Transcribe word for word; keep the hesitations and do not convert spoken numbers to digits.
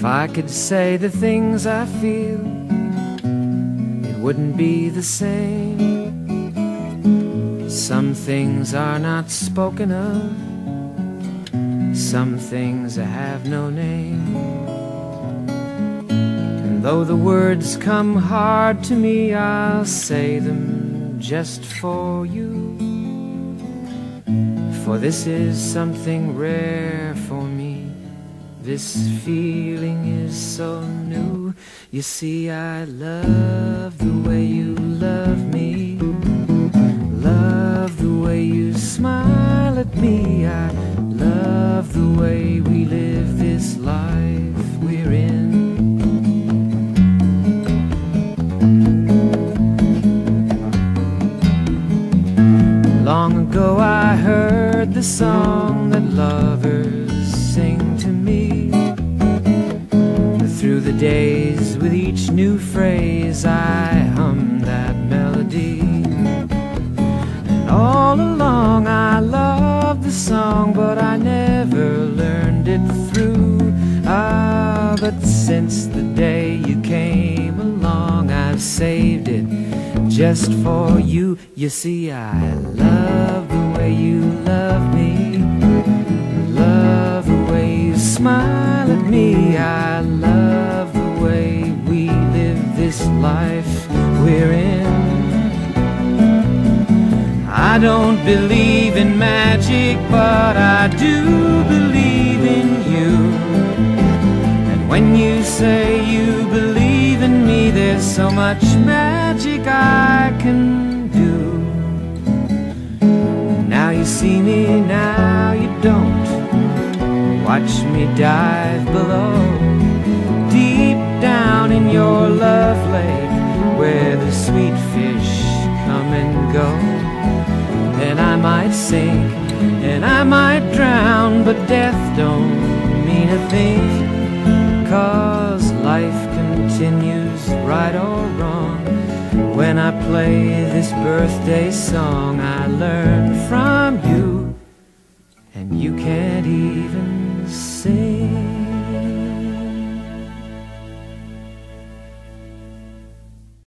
If I could say the things I feel, it wouldn't be the same. Some things are not spoken of, some things have no name. And though the words come hard to me, I'll say them just for you. For this is something rare for me, this feeling is so new. You see, I love the way you love me, love the way you smile at me. I love the way we live this life we're in. Long ago I heard the song that lovers sing to me. Through the days, with each new phrase, I hummed that melody. And all along I loved the song, but I never learned it through. Ah, but since the day you came along, I've saved it just for you. You see, I love the way you love me, love the way you smile at me. I love the way we live this life we're in. I don't believe in magic, but I do believe in you. And when you say you believe in me, there's so much magic I can do. Now you see me, now you don't. Watch me dive below, deep down in your love lake, where the sweet fish come and go. Then I might sink and I might drown, but death don't mean a thing, 'cause life continues, right or wrong. When I play this birthday song, I learn from you, and you can't even